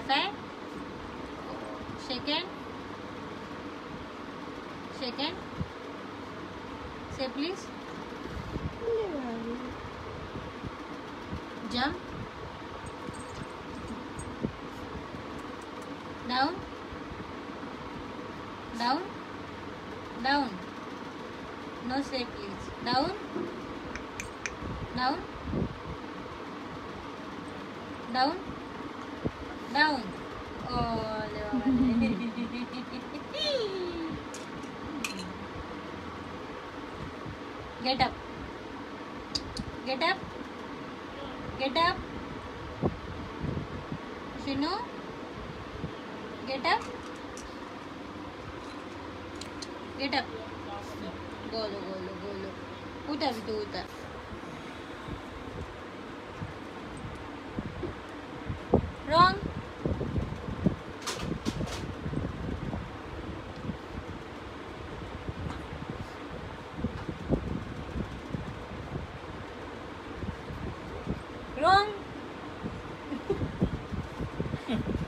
High five. Second. Second. Say please. Jump. Down. Down. Down. No say please. Down. Down. Down. Down. Oh, get up. Get up. Get up. Shinu. Get up. Get up. Golo, golo, golo. Uta bitu uta. Wrong. Wrong.